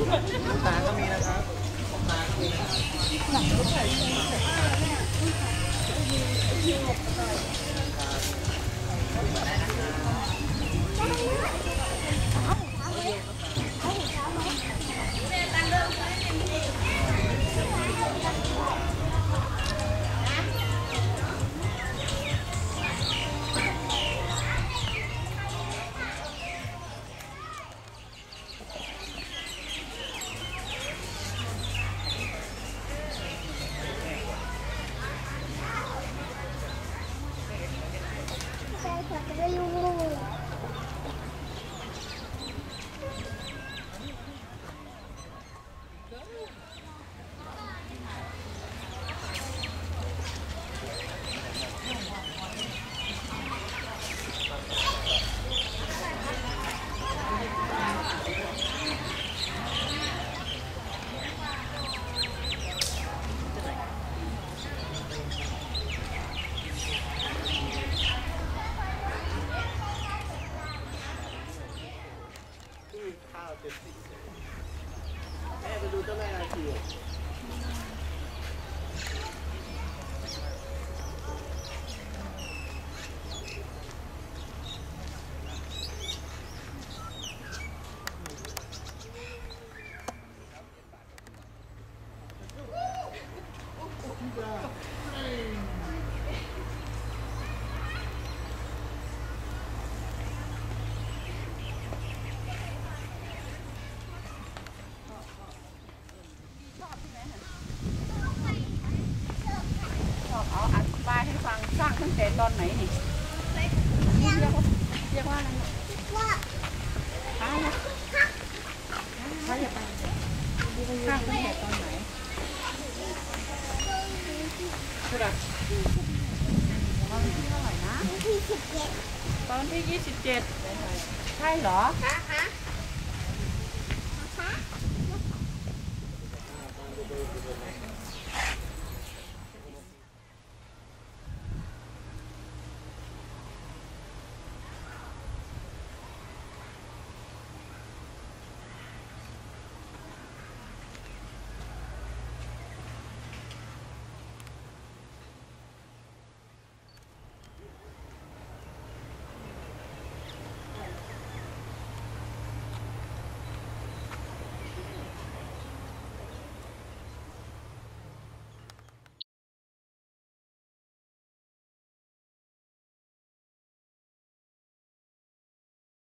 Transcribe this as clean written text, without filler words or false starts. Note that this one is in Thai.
ตาก็มีนะครับตาก็มีแม่ไปดูเจ้าแม่นาคีเอาอธิบายให้ฟังสร้างตั้งแต่ตอนไหนนี่เรียกว่าอะไรอ้าวเขาอย่าไปสร้างตั้งแต่ตอนไหนคือแบบตอนที่เท่าไหร่นะตอนที่27ใช่เหรอ